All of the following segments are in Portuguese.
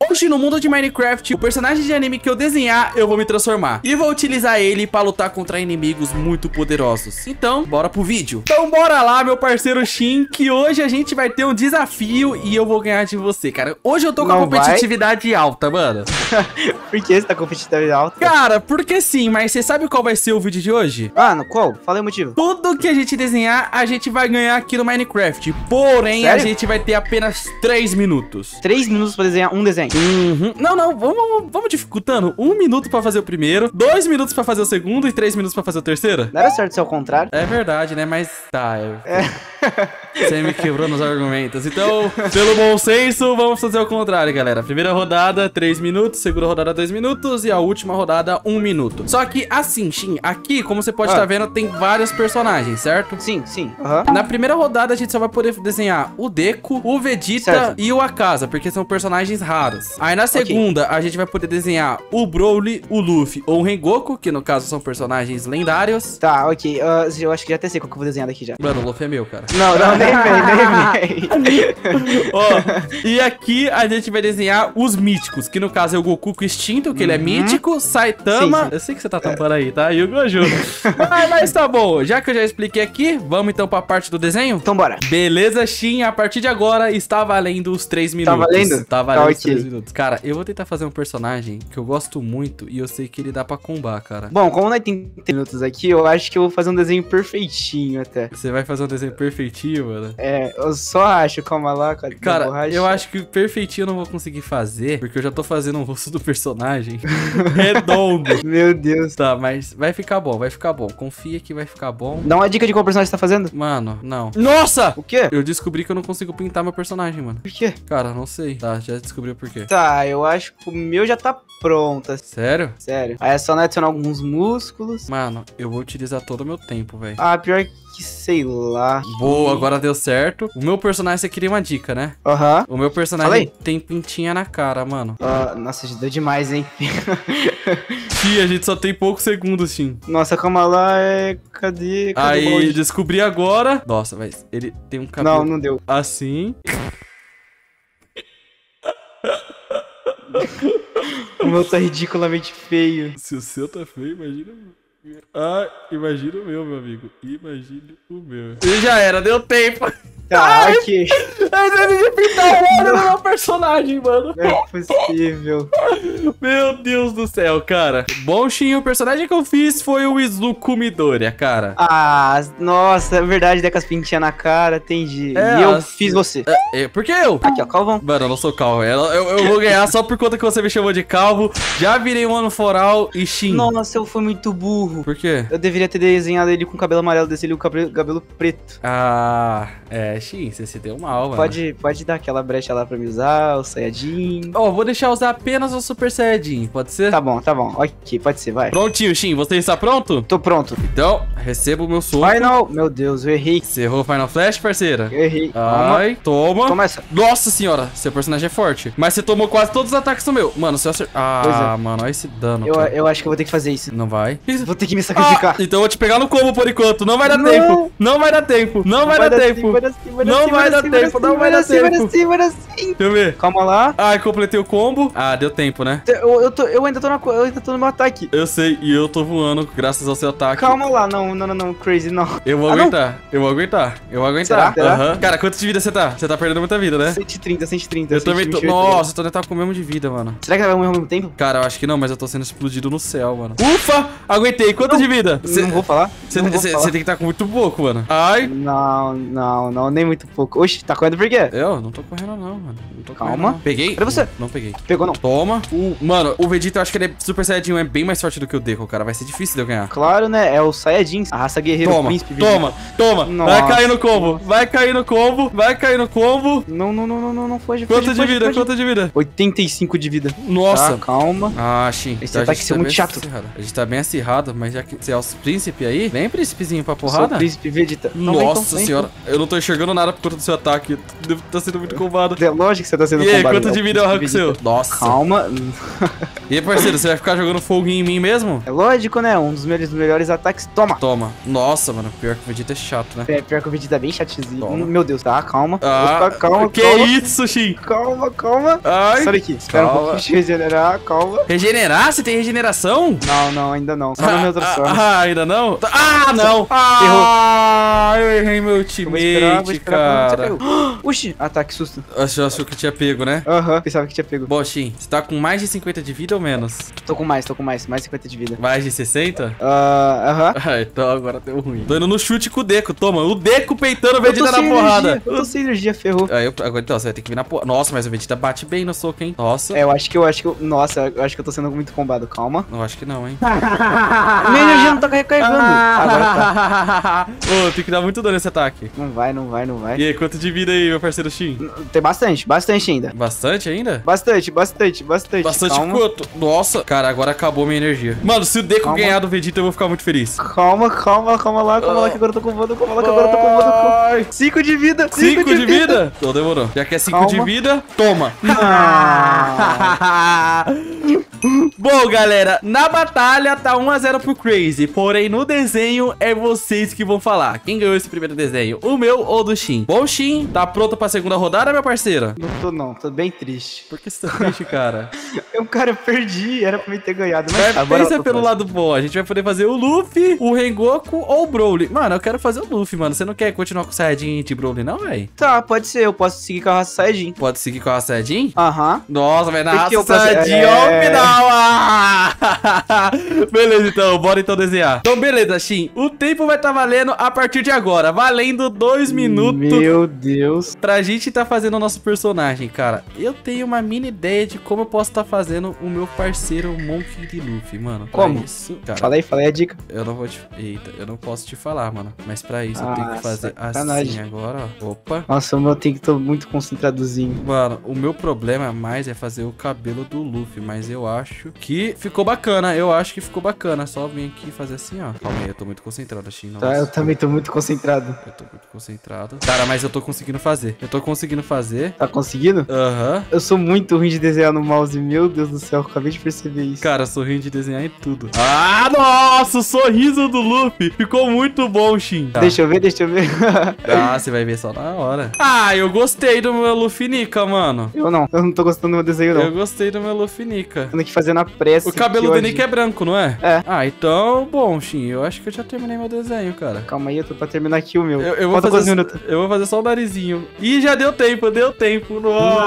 Hoje, no mundo de Minecraft, o personagem de anime que eu desenhar, eu vou me transformar. E vou utilizar ele pra lutar contra inimigos muito poderosos. Então, bora pro vídeo. Então, bora lá, meu parceiro Shin, que hoje a gente vai ter um desafio e eu vou ganhar de você, cara. Hoje eu tô com a competitividade alta, mano. Por que você tá com competitividade alta? Cara, porque sim, mas você sabe qual vai ser o vídeo de hoje? Ah, no qual? Fala aí o motivo. Tudo que a gente desenhar, a gente vai ganhar aqui no Minecraft. Porém, Sério? a gente vai ter apenas 3 minutos. 3 minutos pra desenhar um desenho. Não, vamos dificultando. 1 minuto pra fazer o primeiro, 2 minutos pra fazer o segundo e 3 minutos pra fazer o terceiro. Não era certo ser ao contrário? É verdade, né? Mas tá, você me quebrou nos argumentos. Então, pelo bom senso, vamos fazer o contrário, galera. Primeira rodada, 3 minutos. Segunda rodada, 2 minutos. E a última rodada, 1 minuto. Só que assim, Shin, aqui, como você pode estar vendo, tem vários personagens, certo? Sim. Na primeira rodada, a gente só vai poder desenhar o Deku, o Vegeta e o Akaza, porque são personagens raros. Aí na segunda, a gente vai poder desenhar o Broly, o Luffy ou o Rengoku, que no caso são personagens lendários. Tá, ok. Eu acho que já até sei qual que eu vou desenhar daqui já. Mano, o Luffy é meu, cara. Não, nem vem. Ó, e aqui a gente vai desenhar os míticos, que no caso é o Goku extinto, que ele é mítico, Saitama. Sim. Eu sei que você tá tampando aí, tá? E o Gojo. Mas tá bom, já que eu já expliquei aqui, vamos então pra parte do desenho? Então bora. Beleza, Shin, a partir de agora está valendo os 3 minutos. Tá valendo? Tá valendo os ok. 3 minutos. Cara, eu vou tentar fazer um personagem que eu gosto muito e eu sei que ele dá pra combar, cara. Bom, como nós temos 30 minutos aqui, eu acho que eu vou fazer um desenho perfeitinho até. Você vai fazer um desenho perfeitinho, mano? É, eu só acho, calma lá, cara. Cara, eu acho que perfeitinho eu não vou conseguir fazer, porque eu já tô fazendo o rosto do personagem redondo. Meu Deus. Tá, mas vai ficar bom, vai ficar bom. Confia que vai ficar bom. Dá uma dica de qual personagem você tá fazendo. Mano, não. Nossa! O quê? Eu descobri que eu não consigo pintar meu personagem, mano. Por quê? Cara, não sei. Tá, já descobri o porquê. Tá, eu acho que o meu já tá pronto. Sério? Sério. Aí é só adicionar alguns músculos. Mano, eu vou utilizar todo o meu tempo, velho. Ah, pior que sei lá. Boa, agora deu certo. O meu personagem, você queria uma dica, né? Aham. O meu Fala personagem aí. tem pintinha na cara, mano. Nossa, ajudou demais, hein? Sim, a gente só tem poucos segundos, sim. Nossa, calma lá, Cadê o Aí, balde? descobri agora. Nossa, mas ele tem um cabelo Não deu. assim. O meu tá ridiculamente feio. Se o seu tá feio, imagina o meu. Ah, imagina o meu amigo. Imagine o meu. E já era, deu tempo. Tá, ok. Mas eu devia pintar o olho do meu personagem, mano. Não é possível. Meu Deus do céu, cara. Bom, Shin, o personagem que eu fiz foi o Izuku Midoriya, cara. Ah, nossa, é verdade, com as pintinhas na cara, entendi. É, E eu fiz você. Por que eu? Aqui, ó, calvão. Mano, eu não sou calvo. Eu vou ganhar só por conta que você me chamou de calvo. Já virei um ano foral e Shin. Nossa, eu fui muito burro. Por quê? Eu deveria ter desenhado ele com cabelo amarelo, desse ele com cabelo preto. Ah, Shin, você se deu mal, mano. Pode dar aquela brecha lá pra me usar, o Saiyajin. Ó, vou deixar usar apenas o Super Saiyajin, pode ser? Tá bom. Ok, pode ser, vai. Prontinho, Shin, você está pronto? Tô pronto. Então, receba o meu soco. Final. Meu Deus, eu errei. Você errou o Final Flash, parceira? Eu errei. Ai, toma. Toma essa. Nossa senhora, seu personagem é forte. Mas você tomou quase todos os ataques do meu. Mano, se eu acertar... Ah, mano, olha esse dano. Eu acho que eu vou ter que fazer isso. Não vai? Vou ter que me sacrificar. Então eu vou te pegar no combo por enquanto. Não vai dar tempo. Não vai dar tempo. Não vai dar tempo. Não vai dar tempo. Não vai dar tempo. Vai dar sim. Deixa eu ver. Calma lá. Ai, completei o combo. Ah, deu tempo, né? Eu ainda tô no meu ataque. Eu sei, e eu tô voando graças ao seu ataque. Calma lá, não, Crazy, não. Eu vou aguentar, eu vou aguentar. Será? Aham. Cara, quanto de vida você tá? Você tá perdendo muita vida, né? 130. Eu também tô. Nossa, eu tô tentando com o mesmo de vida, mano. Será que vai morrer ao mesmo tempo? Cara, eu acho que não, mas eu tô sendo explodido no céu, mano. Ufa! Aguentei. Quanto de vida? Não vou falar. Você tem que estar com muito pouco, mano. Ai. Não, nem muito pouco. Oxi, tá correndo por quê? Eu não tô correndo, não, mano. Não tô Calma. correndo, não. Peguei? Cadê você? Não peguei. Pegou não. Toma. Mano, o Vegeta, eu acho que ele é Super Saiyajin 1 é bem mais forte do que o Deku, cara. Vai ser difícil de eu ganhar. Claro, né? É o Saiyajin, a raça guerreira, o príncipe Vegeta. Toma. Nossa. Vai cair no combo. Vai cair no combo. Não foge. Quanto de vida? 85 de vida. Nossa. Tá, calma. Ah, Shin. Esse ataque é muito chato. A gente tá bem acirrado, mas já que você é o príncipe aí, vem príncipezinho pra Sou porrada. o príncipe Vegeta. Nossa senhora, eu não tô enxergando nada por conta do seu ataque. Tá sendo muito combado. É lógico que você tá sendo E aí, combado. quanto de vida é o arranco seu? Nossa. Calma. E aí, parceiro, você vai ficar jogando fogo em mim mesmo? É lógico, né? Um dos melhores ataques. Toma. Toma. Nossa, mano, pior que o Vegeta é chato, né? Pior que o Vegeta é bem chatezinho. Toma. Meu Deus, tá? Calma. Ah, Opa, calma, que calma. isso, Shin? Calma, calma. Ai, Sai daqui. Espera um calma. pouquinho de regenerar, calma. Regenerar? Você tem regeneração? Não, ainda não. Só no meu outro só. Ainda não? Ah, não! Ah, eu errei meu Vou esperar ultimate, quando você cara. pegou. Oxi, ataque susto. Achou que tinha pego, né? Aham, pensava que tinha pego. Bom, Shin, você tá com mais de 50 de vida ou menos? Tô com mais. Mais 50 de vida. Mais de 60? Aham. Ah, então agora deu ruim. Tô indo no chute com o Deco, toma. O Deco peitando o Eu tô Vegeta na sem porrada. energia, eu tô sem energia, ferrou. Agora então, você vai ter que vir na porrada. Nossa, mas o Vegeta bate bem no soco, hein? Nossa. É, Nossa, eu acho que eu tô sendo muito combado. Calma. Eu acho que não, hein? Minha energia não tá recarregando. Agora tá. Ô, tem que dar muito dano nesse ataque. Não vai. E aí, quanto de vida aí, meu parceiro Shin? Tem bastante ainda. Bastante ainda? Bastante. Bastante Calma. quanto? Nossa, cara, agora acabou minha energia. Mano, se o Deco Calma. ganhar do Vegeta, eu vou ficar muito feliz. Calma lá, que agora eu tô com voando, calma lá que agora eu tô com voando. Ai, 5 de vida, 5 de vida? Então demorou. Já que é 5 de Calma. vida, toma. Ah. Bom, galera, na batalha tá 1 a 0 pro Crazy, porém no desenho é vocês que vão falar. Quem ganhou esse primeiro desenho, o meu ou do Shin? Bom, Shin, tá pronto pra segunda rodada, meu parceiro? Não, tô bem triste. Por que você tá triste, cara? Eu perdi, era pra mim ter ganhado, mas Mas agora pensa eu tô pelo fácil. lado bom, a gente vai poder fazer o Luffy, o Rengoku ou o Broly. Mano, eu quero fazer o Luffy, mano. Você não quer continuar com o Saiyajin de Broly, não, velho? Tá, pode ser, eu posso seguir com a raça Saiyajin. Pode seguir com a Saiyajin? Aham. Nossa, vai na Porque raça eu posso- Saiyajin, ó, o final. Ah! Beleza, então, bora então desenhar. Então, beleza, Shin. O tempo vai estar valendo a partir de agora. Valendo 2 minutos. Meu Deus. Pra gente tá fazendo o nosso personagem, cara. Eu tenho uma mini ideia de como eu posso estar fazendo o meu parceiro Monkey D. Luffy, mano. Pra Como? isso, cara, Fala aí a dica. eu não vou te... Eita, eu não posso te falar, mano. Mas pra isso eu tenho que fazer assim sacanagem. agora, ó. Opa. Nossa, o meu tem que tô muito concentradozinho. Mano, o meu problema mais é fazer o cabelo do Luffy, mas eu acho que ficou bacana. Eu acho que ficou bacana. Só vim aqui e fazer assim, ó. Calma aí, eu tô muito concentrado, Shin. Nossa. Tá, eu também tô muito concentrado. Eu tô muito concentrado. Cara, mas eu tô conseguindo fazer. Tá conseguindo? Aham. Eu sou muito ruim de desenhar no mouse, meu Deus do céu, acabei de perceber isso. Cara, sorrindo de desenhar em tudo. Ah, nossa, o sorriso do Luffy. Ficou muito bom, Shin. Tá. Deixa eu ver. Ah, você vai ver só na hora. Ah, eu gostei do meu Luffy Nika, mano. Eu não tô gostando do meu desenho, não. Eu gostei do meu Luffy Nika. Tendo que fazer na pressa. O cabelo do Nika é branco, não é? É. Ah, então, bom, Shin, eu acho que eu já terminei meu desenho, cara. Calma aí, eu tô pra terminar aqui o meu. Eu vou Falta quantos fazer, minutos? eu vou fazer só o narizinho. Ih, já deu tempo. Nossa.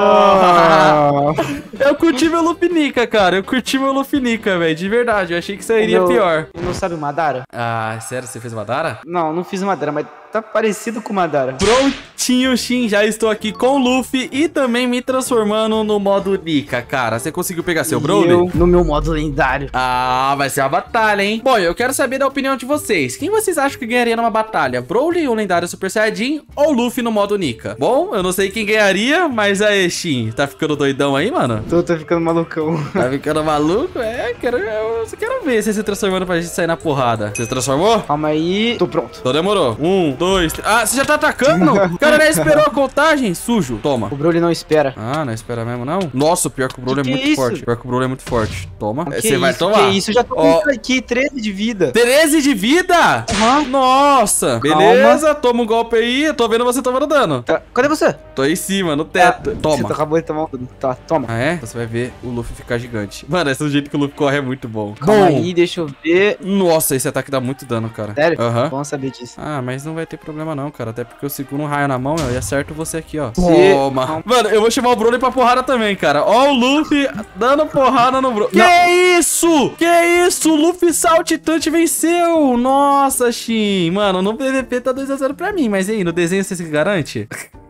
Ah, Eu curti meu Luffy Nika, cara. Eu curti meu Luffy Nika, velho. De verdade, eu achei que seria o meu- pior. Não sabe o Madara? Ah, sério? Você fez Madara? Não fiz o Madara, mas tá parecido com o Madara. Prontinho, Shin, já estou aqui com o Luffy e também me transformando no modo Nika, cara. Você conseguiu pegar seu Broly? Eu, no meu modo lendário. Ah, vai ser a batalha, hein? Bom, eu quero saber da opinião de vocês. Quem vocês acham que ganharia numa batalha? Broly, o lendário Super Saiyajin ou Luffy no modo Nika? Bom, eu não sei quem ganharia, mas aí, Shin, tá ficando doidão aí, mano? Tô ficando malucão. Tá ficando maluco? É, eu quero ver você se transformando pra gente sair na porrada. Você se transformou? Calma aí. Tô pronto. Então demorou. 1, 2, 3. Ah, você já tá atacando? O cara nem esperou a contagem. Sujo. Toma. O Broly não espera. Ah, não espera mesmo, não? Nossa, pior que o Broly é Que muito isso? forte. Pior que o Broly é muito forte. Toma. Que Você vai isso, tomar. Que isso? Eu já tô Ó. com aqui, 13 de vida. 13 de vida? Aham. Nossa. Beleza, toma um golpe aí. Eu tô vendo você tomando dano. Tá. Cadê você? Tô aí em cima, no teto. Você Toma. acabou de tomar um tudo. Tá, toma. Ah, é? Então você vai ver o Luffy ficar gigante. Mano, esse jeito que o Luffy corre é muito bom. Calma Bom. aí, deixa eu ver. Nossa, esse ataque dá muito dano, cara. Sério? Aham. Bom saber disso. Ah, mas não vai ter problema não, cara. Até porque eu seguro um raio na mão e acerto você aqui, ó. Você- Toma. Mano, eu vou chamar o Broly pra porrada também, cara. Ó o Luffy dando porrada no Broly. Que isso? Que isso? O Luffy saltitante venceu. Nossa, Shin. Mano, no PVP tá 2 a 0 pra mim. Mas e aí, no desenho você se garante?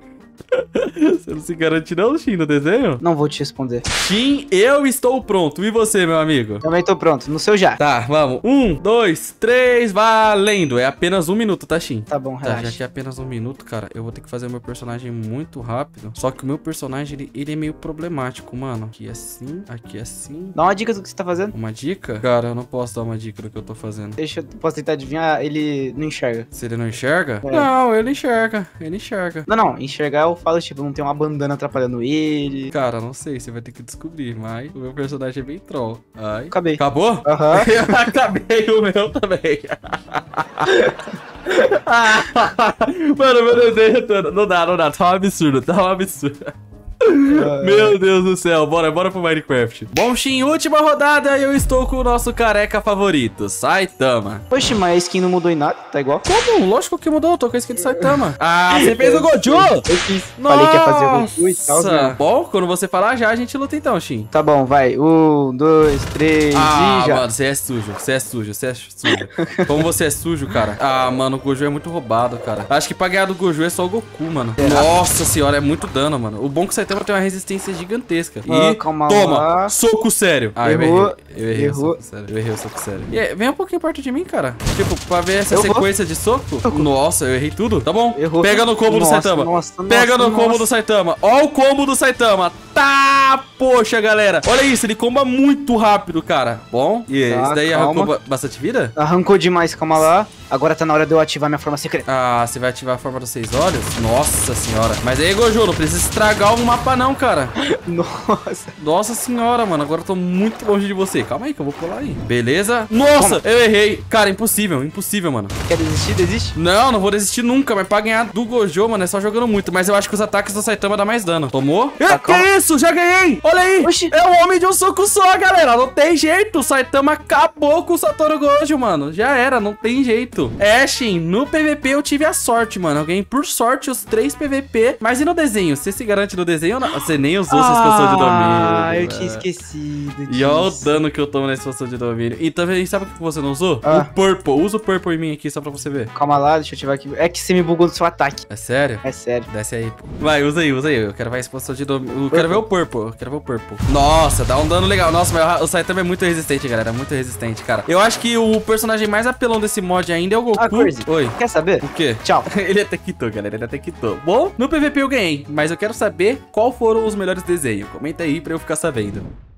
Você não se garante não, Shin, no desenho? Não vou te responder. Shin, eu estou pronto. E você, meu amigo? Também tô pronto. No seu já. Tá, vamos. 1, 2, 3, valendo. É apenas 1 minuto, tá, Shin? Tá bom, Tá, já relaxa. que é apenas 1 minuto, cara, eu vou ter que fazer o meu personagem muito rápido. Só que o meu personagem, ele é meio problemático, mano. Aqui assim. Dá uma dica do que você tá fazendo. Uma dica? Cara, eu não posso dar uma dica do que eu tô fazendo. Posso tentar adivinhar, ele não enxerga. Se ele não enxerga? É. Não, ele enxerga. Ele enxerga. Não, enxergar é o eu falo, tipo, não tem uma bandana atrapalhando ele. Cara, não sei, você vai ter que descobrir, mas o meu personagem é bem troll. Ai. Acabei. Acabou? Aham. Eu acabei o meu também. Mano, meu desenho não dá, tá um absurdo, Meu Deus do céu, bora pro Minecraft. Bom, Shin, última rodada e eu estou com o nosso careca favorito, Saitama. Poxa, mas a skin não mudou em nada, tá igual? Como? Lógico que mudou, eu tô com a skin do Saitama. Ah, você fez o Gojo? Eu fiz. Falei que ia fazer o Goku e tal, né? Bom, quando você falar já, a gente luta então, Shin. Tá bom, vai. 1, 2, 3 e já. Mano, você é sujo. Como você é sujo, cara? Ah, mano, o Gojo é muito roubado, cara. Acho que pra ganhar do Gojo é só o Goku, mano. Nossa senhora, é muito dano, mano. O bom é que o Saitama tem uma resistência gigantesca. E calma toma, lá. soco sério. Ah, Errou. eu errei o soco sério. E, vem um pouquinho perto de mim, cara. Tipo, pra ver essa sequência de soco. Nossa, eu errei tudo. Tá bom. Errou. Pega no combo do Saitama. Pega no combo do Saitama. Ó o combo do Saitama. Tá, poxa, galera. Olha isso, ele comba muito rápido, cara. Bom, e esse daí arrancou bastante vida? Arrancou demais, calma lá. Agora tá na hora de eu ativar minha forma secreta. Ah, você vai ativar a forma dos 6 olhos? Nossa senhora. Mas aí, Gojo, não precisa estragar o mapa não, cara. Nossa. Nossa senhora, mano. Agora eu tô muito longe de você. Calma aí que eu vou pular aí. Beleza? Nossa, eu errei. Cara, impossível, mano. Quer desistir? Desiste? Não vou desistir nunca. Mas pra ganhar do Gojo, mano, é só jogando muito. Mas eu acho que os ataques do Saitama dá mais dano. Tomou? Tá, que isso? Já ganhei! Olha aí! Oxi. É o homem de um soco só, galera. Não tem jeito. O Saitama acabou com o Satoru Gojo, mano. Já era, não tem jeito. Shin, no PVP eu tive a sorte, mano. Eu ganhei por sorte os 3 PVP. Mas e no desenho? Você se garante no desenho ou não? Você nem usou sua expansão de domínio. Ah, eu tinha esquecido. E olha o dano que eu tomo na expansão de domínio. E também, sabe o que você não usou? Ah. O Purple. Usa o Purple em mim aqui só pra você ver. Calma lá, deixa eu ativar aqui. É que você me bugou no seu ataque. É sério? É sério. Desce aí, pô. Vai, usa aí. Eu quero ver a expansão de domínio. Eu quero ver o Purple. Nossa, dá um dano legal. Nossa, mas o Saitama é muito resistente, galera. Muito resistente, cara. Eu acho que o personagem mais apelão desse mod ainda é o Goku. Oi. Quer saber? O quê? Tchau. Ele até quitou, galera. Bom, no PVP eu ganhei, mas eu quero saber qual foram os melhores desenhos. Comenta aí pra eu ficar sabendo.